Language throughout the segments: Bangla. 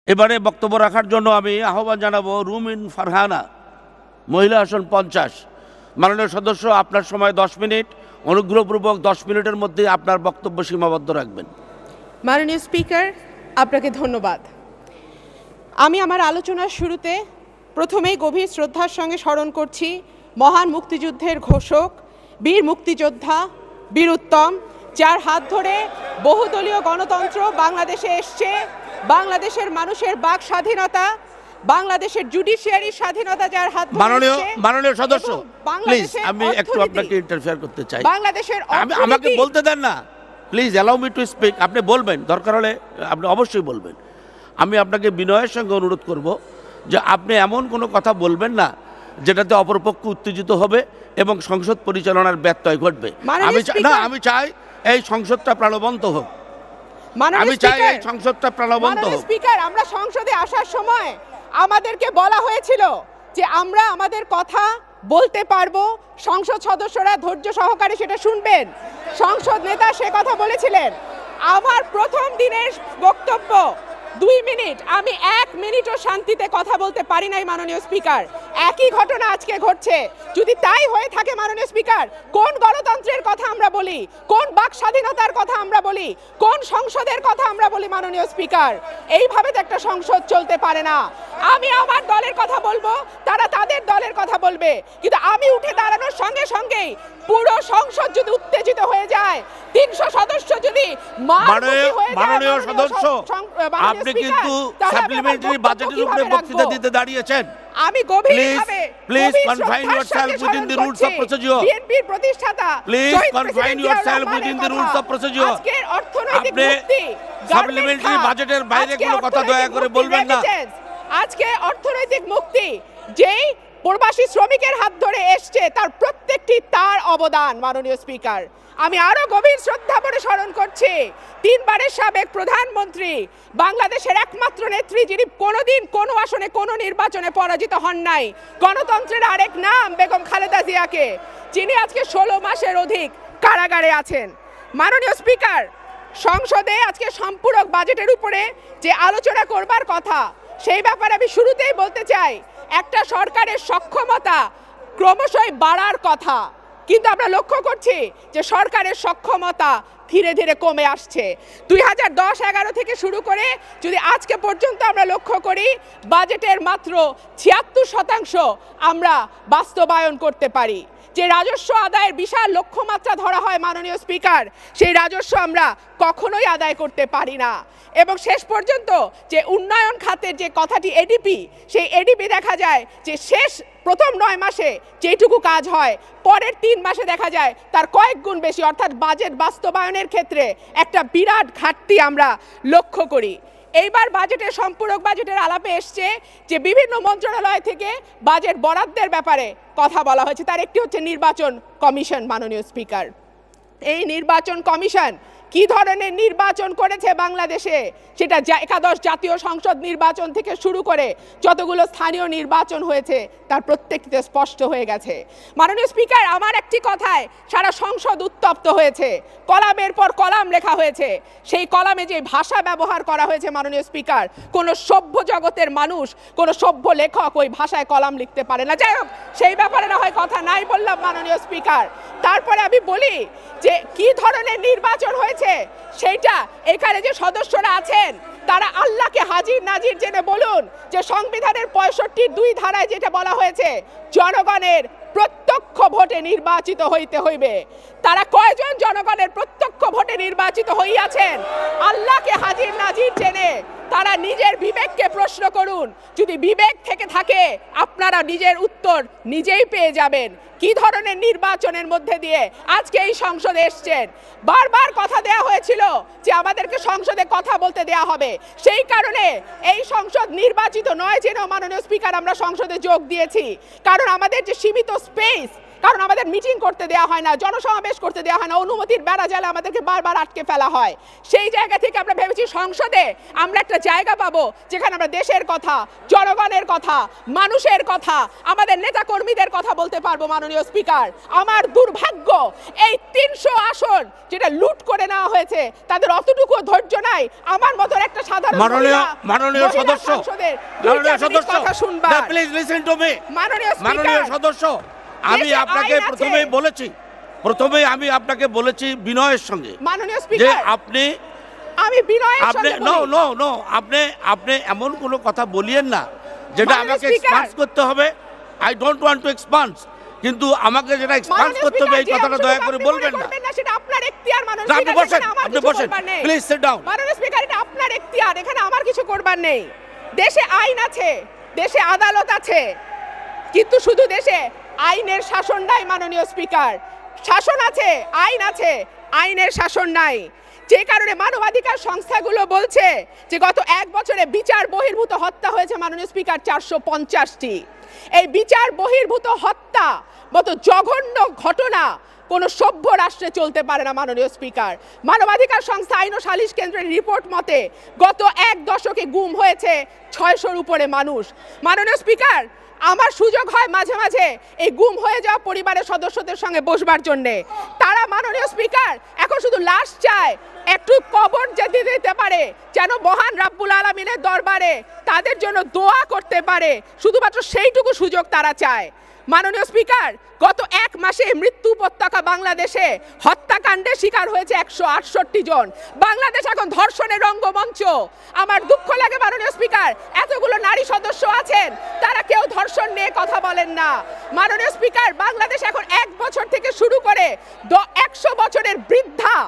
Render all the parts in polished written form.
এবারে বক্তব্য রাখার জন্য আমি আহ্বান জানাবো রুমিন ফারহানা, মহিলা আসন 50। মাননীয় সদস্য, আপনার সময় 10 মিনিট। অনুগ্রহপূর্বক 10 মিনিটের মধ্যে আপনার বক্তব্য সীমাবদ্ধ রাখবেন। মাননীয় স্পিকার, আপনাকে ধন্যবাদ। আমি আমার আলোচনার শুরুতে প্রথমেই গভীর শ্রদ্ধার সঙ্গে স্মরণ করছি মহান মুক্তিযুদ্ধের ঘোষক, বীর মুক্তিযোদ্ধা বীরুত্তম, যার হাত ধরে বহুদলীয় গণতন্ত্র বাংলাদেশে এসছে, বাংলাদেশের মানুষের বাক স্বাধীনতা, বাংলাদেশের জুডিশিয়ারি স্বাধীনতা যার হাত ধরে। মাননীয় সদস্য, প্লিজ আমি একটু আপনাকে ইন্টারফেয়ার করতে চাই। বাংলাদেশের আমাকে বলতে দেন না, please allow me to speak. আপনি বলবেন, দরকার হলে আপনি অবশ্যই বলবেন। আমি আপনাকে বিনয়ের সঙ্গে অনুরোধ করব যে আপনি এমন কোনো কথা বলবেন না যেটাতে অপরপক্ষ উত্তেজিত হবে এবং সংসদ পরিচালনার ব্যত্যয় ঘটবে। আমি চাই এই সংসদটা প্রাণবন্ত হোক। আমি চাই এই সংসদটা প্রাণবন্ত হোক। স্পিকার, আমরা সংসদে আসার সময় আমাদেরকে বলা হয়েছিল যে আমরা আমাদের কথা বলতে পারবো, সংসদ সদস্যরা ধৈর্য সহকারে সেটা শুনবেন। সংসদ নেতা সে কথা বলেছিলেন। আমার প্রথম দিনের বক্তব্য 2 মিনিট, আমি 1 মিনিটও শান্তিতে কথা বলতে পারি নাই মাননীয় স্পিকার। একই ঘটনা আজকে ঘটছে। যদি তাই হয়ে থাকে মাননীয় স্পিকার, কোন গণতন্ত্রের কথা আমরা বলি, কোন বাক স্বাধীনতার কথা আমরা বলি, কোন সংসদের কথা আমরা বলি মাননীয় স্পিকার? এইভাবে তো একটা সংসদ চলতে পারে না। আমি আমার দলের কথা বলবো, তারা তাদের দলের কথা বলবে, কিন্তু আমি উঠে দাঁড়ানোর সঙ্গে সঙ্গেই পুরো সংসদ যদি উত্তেজিত হয়ে যায়, 300 সদস্য যদি মাননীয় সদস্য, আপনি কিন্তু সাপ্লিমেন্টারি বাজেটের উপরে বক্তৃতা দিতে দাঁড়িয়েছেন। আমি গভীরভাবে please confine yourself within the rules of procedure. বিএনপির প্রতিষ্ঠাতা please confine yourself within the rules of procedure. আজকের অর্থনৈতিক মুক্তি, সাপ্লিমেন্টারি বাজেটের বাইরে কোনো কথা দয়া করে বলবেন না। আজকে অর্থনৈতিক মুক্তি যেই প্রবাসী শ্রমিকের হাত ধরে এসছে, তার প্রত্যেকটি তার অবদান মাননীয় স্পিকার। আমি আরো গভীর শ্রদ্ধা করে স্মরণ করছি 3 বারের সাবেক প্রধানমন্ত্রী, বাংলাদেশের একমাত্র নেত্রী যিনি কোনোদিন কোনো আসনে কোনো নির্বাচনে পরাজিত হন নাই, গণতন্ত্রের আরেক নাম বেগম খালেদা জিয়াকে, যিনি আজকে 16 মাসের অধিক কারাগারে আছেন। মাননীয় স্পিকার, সংসদে আজকে সম্পূরক বাজেটের উপরে যে আলোচনা করবার কথা, সেই ব্যাপারে আমি শুরুতেই বলতে চাই, একটা সরকারের সক্ষমতা ক্রমশই বাড়ার কথা, কিন্তু আমরা লক্ষ্য করছি যে সরকারের সক্ষমতা ধীরে ধীরে কমে আসছে। 2010-11 থেকে শুরু করে যদি আজকে পর্যন্ত আমরা লক্ষ্য করি, বাজেটের মাত্র 76% আমরা বাস্তবায়ন করতে পারি। যে রাজস্ব আদায়ের বিশাল লক্ষ্যমাত্রা ধরা হয় মাননীয় স্পিকার, সেই রাজস্ব আমরা কখনোই আদায় করতে পারি না। এবং শেষ পর্যন্ত যে উন্নয়ন খাতের যে কথাটি এডিপি, সেই এডিপি দেখা যায় যে প্রথম 9 মাসে যেটুকু কাজ হয়, পরের 3 মাসে দেখা যায় তার কয়েক গুণ বেশি, অর্থাৎ বাজেট বাস্তবায়নের ক্ষেত্রে একটা বিরাট ঘাটতি আমরা লক্ষ্য করি। এইবার বাজেটের সম্পূরক বাজেটের আলাপে এসছে যে বিভিন্ন মন্ত্রণালয় থেকে বাজেট বরাদ্দের ব্যাপারে কথা বলা হয়েছে। তার একটি হচ্ছে নির্বাচন কমিশন মাননীয় স্পিকার। এই নির্বাচন কমিশন কি ধরনের নির্বাচন করেছে বাংলাদেশে, সেটা একাদশ জাতীয় সংসদ নির্বাচন থেকে শুরু করে যতগুলো স্থানীয় নির্বাচন হয়েছে তার প্রত্যেকটিতে স্পষ্ট হয়ে গেছে। মাননীয় স্পিকার, আমার একটি কথায় সারা সংসদ উত্তপ্ত হয়েছে। কলামের পর কলাম লেখা হয়েছে। সেই কলামে যে ভাষা ব্যবহার করা হয়েছে মাননীয় স্পিকার, কোনো সভ্য জগতের মানুষ, কোনো সভ্য লেখক ওই ভাষায় কলাম লিখতে পারে না। যাই হোক, সেই ব্যাপারে না হয় কথা নাই বললাম মাননীয় স্পিকার। তারপরে আমি বলি যে কি ধরনের নির্বাচন হয়েছে সেইটা এখানে যে সদস্যরা আছেন তারা আল্লাহকে হাজির নাজির জেনে বলুন যে সংবিধানের 65(2) ধারায় যেটা বলা হয়েছে, জনগণের প্রত্যক্ষ ভোটে নির্বাচিত হইতে হইবে। তারা কয়জন জনগণের প্রত্যক্ষ ভোটে নির্বাচিত হইয়াছেন আল্লাহকে হাজির নাজির জেনে তারা নিজের বিবেককে প্রশ্ন করুন। যদি বিবেক থেকে থাকে আপনারা নিজের উত্তর নিজেই পেয়ে যাবেন। কি ধরনের নির্বাচনের মধ্যে দিয়ে আজকে এই সংসদে এসছেন? বারবার কথা দেয়া হয়েছিল যে আমাদেরকে সংসদে কথা বলতে দেয়া হবে, সেই কারণে এই সংসদ নির্বাচিত নয় যেন মাননীয় স্পিকার আমরা সংসদে যোগ দিয়েছি, কারণ আমাদের যে সীমিত স্পেস, কারণ আমাদের মিটিং করতে দেওয়া হয় না, জনসমাবেশ করতে দেওয়া হয় না, অনুমতির বেড়া জালে আমাদেরকে বারবার আটকে ফেলা হয়। সেই জায়গা থেকে আমরা ভেবেছি সংসদে আমরা একটা জায়গা পাবো যেখানে আমরা দেশের কথা, জনগণের কথা, মানুষের কথা, আমাদের নেতা কর্মীদের কথা বলতে পারবো। মাননীয় স্পিকার, আমার দুর্ভাগ্য এই 300 আসন যেটা লুট করে নেওয়া হয়েছে তাদের অতটুকু ধৈর্য নাই আমার মতন একটা সাধারণ মাননীয় সদস্য কথা শুনবা। Please listen to me. মাননীয় সদস্য, আমি আপনাকে প্রথমেই আমি আপনাকে বলেছি বিনয়ের সঙ্গে মাননীয় যে স্পিকার আমি বিনয়ের সঙ্গে নো আপনি এমন কোনো কথা বলিয়েন না যেটা আমাকে এক্সপান্স করতে হবে। I don't want to expunge, কিন্তু আমাকে যেটা এক্সপান্স করতে হবে এই কথাটা দয়া করে বলবেন না। সেটা আপনার এখতিয়ার মাননীয় স্পিকার, আপনি বসেন প্লিজ সিট ডাউন। মাননীয় স্পিকার, এটা আপনার এখতিয়ার, এখানে আমার কিছু করবার নেই। দেশে আইন আছে, দেশে আদালত আছে, কিন্তু শুধু দেশে আইনের শাসন নাই। মাননীয় স্পিকার, শাসন আছে, আইন আছে, আইনের শাসন নাই। যে কারণে মানবাধিকার সংস্থাগুলো বলছে যে গত 1 বছরে বিচার বহির্ভূত হত্যা হয়েছে মাননীয় স্পিকার 450টি। এই বিচার বহির্ভূত হত্যা মতো জঘন্য ঘটনা কোন সভ্য রাষ্ট্রে চলতে পারে না। মাননীয় স্পিকার, মানবাধিকার সংস্থা আইন ও সালিশ কেন্দ্রের রিপোর্ট মতে গত 1 দশকে গুম হয়েছে 600-র উপরে মানুষ। মাননীয় স্পিকার, আমার সুযোগ হয় মাঝে মাঝে এই গুম হয়ে যাওয়া পরিবারের সদস্যদের সঙ্গে বসবার জন্যে। তারা মাননীয় স্পিকার এখন শুধু লাশ চায়, একটু কবর যেতে দিতে পারে, যেন মহান রাব্বুল আলামিনের দরবারে তাদের জন্য দোয়া করতে পারে, শুধুমাত্র সেইটুকু সুযোগ তারা চায়। মাননীয় স্পিকার, গত 1 মাসে মৃত্যু উপত্যকা বাংলাদেশে হত্যাকাণ্ডে শিকার হয়েছে 168 জন। বাংলাদেশ এখন ধর্ষণের রঙ্গমঞ্চ। আমার দুঃখ লাগে মাননীয় স্পিকার, এতগুলো নারী সদস্য আছেন, তারা কেউ ধর্ষণ নিয়ে কথা বলেন না। মাননীয় স্পিকার, বাংলাদেশ এখন 1 বছর থেকে শুরু করে 100 বছরের বৃদ্ধা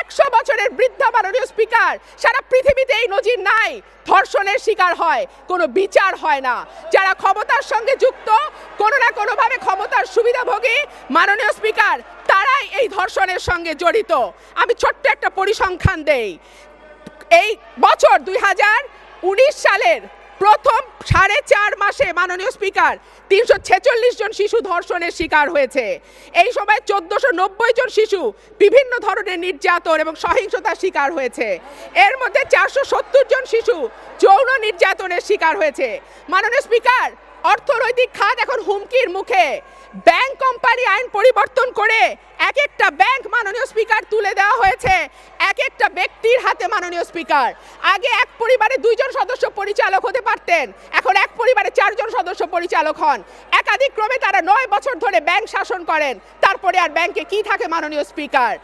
মাননীয় স্পিকার, সারা পৃথিবীতে এই নজির নাই। ধর্ষণের শিকার হয়, কোনো বিচার হয় না। যারা ক্ষমতার সঙ্গে যুক্ত, কোনো না কোনোভাবে ক্ষমতার সুবিধাভোগী মাননীয় স্পিকার, তারাই এই ধর্ষণের সঙ্গে জড়িত। আমি ছোট্ট একটা পরিসংখ্যান দেই। এই বছর 2019 সালের প্রথম 4.5 মাসে মাননীয় স্পিকার 346 জন শিশু ধর্ষণের শিকার হয়েছে। এই সময় 1490 জন শিশু বিভিন্ন ধরনের নির্যাতন এবং সহিংসতার শিকার হয়েছে। এর মধ্যে 470 জন শিশু যৌন নির্যাতনের শিকার হয়েছে। মাননীয় স্পিকার, অর্থনৈতিক খাত এখন হুমকির মুখে। ব্যাংক কোম্পানি আইন পরিবর্তন করে এক একটা ব্যাংক মাননীয় স্পিকার তুলে দেওয়া হয়েছে এক একটা ব্যক্তির হাতে। মাননীয় স্পিকার, আগে এক পরিবারে 2 জন সদস্য পরিচালক হতে পারতেন, এখন এক পরিবারে 4 জন সদস্য পরিচালক হন। একাধিক্রমে তারা 9 বছর ধরে ব্যাংক শাসন করেন, তারপরে আর ব্যাংকে কি থাকে? মাননীয় স্পিকার,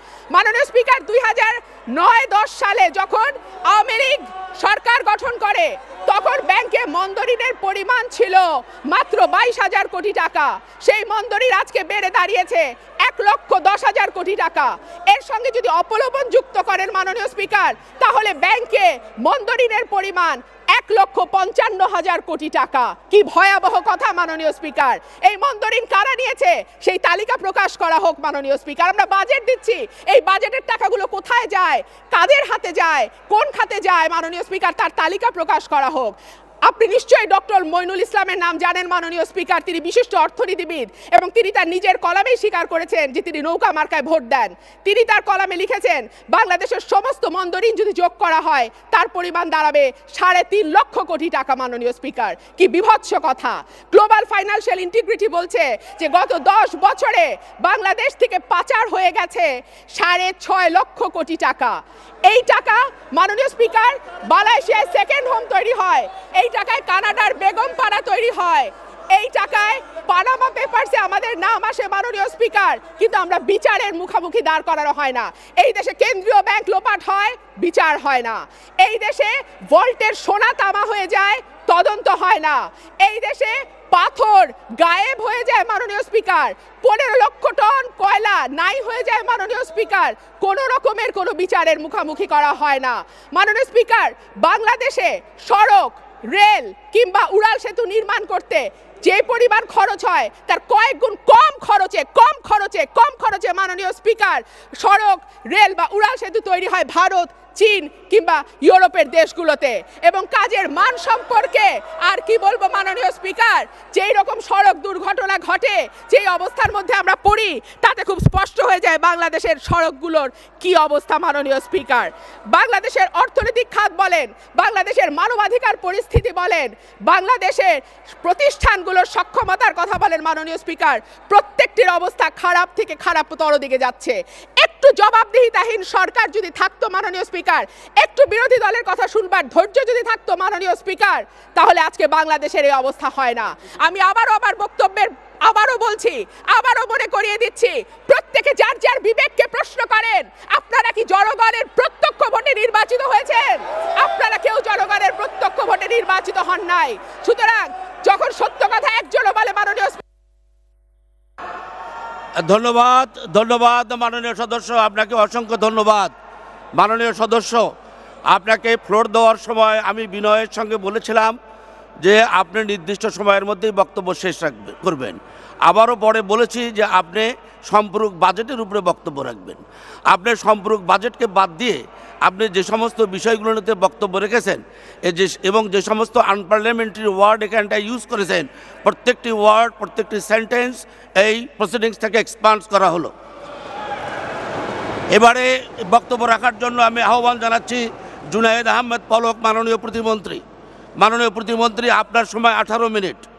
2009-10 সালে যখন আওয়ামী লীগ সরকার গঠন করে, তখন ব্যাংকে মন্দরিনের পরিমাণ ছিল মাত্র 22,000 কোটি টাকা। সেই মন্দরির আজকে বেড়ে দাঁড়িয়েছে 1,10,000 কোটি টাকা। এর সঙ্গে যদি অপলোপন যুক্ত করেন মাননীয় স্পিকার, তাহলে ব্যাংকে মন্দরিনের পরিমাণ 1,55,000 কোটি টাকা। কি ভয়াবহ কথা মাননীয় স্পিকার! এই মন্দরিন কারা নিয়েছে সেই তালিকা প্রকাশ করা হোক মাননীয় স্পিকার। আমরা বাজেট দিচ্ছি, এই বাজেটের টাকাগুলো কোথায় যায়, কাদের হাতে যায়, কোন খাতে যায় মাননীয় স্পিকার, তার তালিকা প্রকাশ করা হোক। আপনি নিশ্চয়ই ডক্টর মইনুল ইসলামের নাম জানেন মাননীয় স্পিকার। তিনি বিশিষ্ট অর্থনীতিবিদ এবং তিনি তার নিজের কলামেই স্বীকার করেছেন যে তিনি নৌকা মার্কায় ভোট দেন। তিনি তার কলামে লিখেছেন, বাংলাদেশের সমস্ত মন্দরিন যদি যোগ করা হয় তার পরিমাণ দাঁড়াবে 3.5 লক্ষ কোটি টাকা। মাননীয় স্পিকার, কি বিভৎস কথা! গ্লোবাল ফাইন্যান্সিয়াল ইন্টিগ্রিটি বলছে যে গত 10 বছরে বাংলাদেশ থেকে পাচার হয়ে গেছে 6.5 লক্ষ কোটি টাকা। এই টাকা মাননীয় স্পিকার মালয়েশিয়ায় সেকেন্ড হোম তৈরি হয়, এই টাকায় কানাডার বেগমপাড়া তৈরি হয়, এই টাকায় পানামা পেপারসে আমাদের নাম আসে মাননীয় স্পিকার, কিন্তু আমরা বিচারের মুখোমুখি দাঁড় করানো হয় না। এই দেশে কেন্দ্রীয় ব্যাংক লোপাট হয়, বিচার হয় না। এই দেশে ভল্টের সোনা তামা হয়ে যায়, তদন্ত হয় না। এই দেশে পাথর গায়েব হয়ে যায় মাননীয় স্পিকার, 15 লক্ষ টন কয়লা নাই হয়ে যায় মাননীয় স্পিকার, কোনো রকমের কোনো বিচারের মুখোমুখি করা হয় না। মাননীয় স্পিকার, বাংলাদেশে সড়ক, রেল কিংবা উড়াল সেতু নির্মাণ করতে যে পরিমাণ খরচ হয় তার কয়েক গুণ কম খরচে মাননীয় স্পিকার সড়ক, রেল বা উড়াল সেতু তৈরি হয় ভারত, চীন কিংবা ইউরোপের দেশগুলোতে। এবং কাজের মান সম্পর্কে আর কি বলবো মাননীয় স্পিকার, যেই রকম সড়ক দুর্ঘটনা ঘটে, যেই অবস্থার মধ্যে আমরা পড়ি, তাতে খুব স্পষ্ট হয়ে যায় বাংলাদেশের সড়কগুলোর কি অবস্থা মাননীয় স্পিকার। বাংলাদেশের অর্থনৈতিক খাত বলেন, বাংলাদেশের মানবাধিকার পরিস্থিতি বলেন, বাংলাদেশের প্রতিষ্ঠানগুলোর সক্ষমতার কথা বলেন মাননীয় স্পিকার, প্রত্যেকটির অবস্থা খারাপ থেকে খারাপতর দিকে যাচ্ছে। একটু জবাবদিহিতাহীন সরকার যদি থাকতো মাননীয় স্পিকার, একটু বিরোধী দলের কথা শুনবার ধৈর্য যদি থাকতো মাননীয় স্পিকার, তাহলে আজকে বাংলাদেশের এই অবস্থা হয় না। আমি আমার বক্তব্যের আবারও বলছি, আবারও মনে করিয়ে দিচ্ছি, প্রত্যেকে যার যার বিবেককে প্রশ্ন করেন। আপনারা কি জনগণের প্রত্যক্ষ ভোটে নির্বাচিত হয়েছেন? আপনারা কেউ জনগণের প্রত্যক্ষ ভোটে নির্বাচিত হন নাই। সুতরাং যখন সত্য কথা একজনও বলে মাননীয় ধন্যবাদ, ধন্যবাদ মাননীয় সদস্য, আপনাকে অসংখ্য ধন্যবাদ। মাননীয় সদস্য, আপনাকে ফ্লোর দেওয়ার সময় আমি বিনয়ের সঙ্গে বলেছিলাম যে আপনি নির্দিষ্ট সময়ের মধ্যেই বক্তব্য শেষ করবেন। আবারও পরে বলেছি যে আপনি সম্পূরক বাজেটের উপরে বক্তব্য রাখবেন। আপনি সম্পূরক বাজেটকে বাদ দিয়ে আপনি যে সমস্ত বিষয়গুলোতে বক্তব্য রেখেছেন এবং যে সমস্ত আনপার্লামেন্টারি ওয়ার্ড এখানটায় ইউজ করেছেন, প্রত্যেকটি ওয়ার্ড, প্রত্যেকটি সেন্টেন্স এই প্রসিডিংস থেকে এক্সপান্স করা হলো। এবারে বক্তব্য রাখার জন্য আমি আহ্বান জানাচ্ছি জুনায়েদ আহমেদ পলক, মাননীয় প্রতিমন্ত্রী। মাননীয় প্রতিমন্ত্রী, আপনার সময় 18 মিনিট।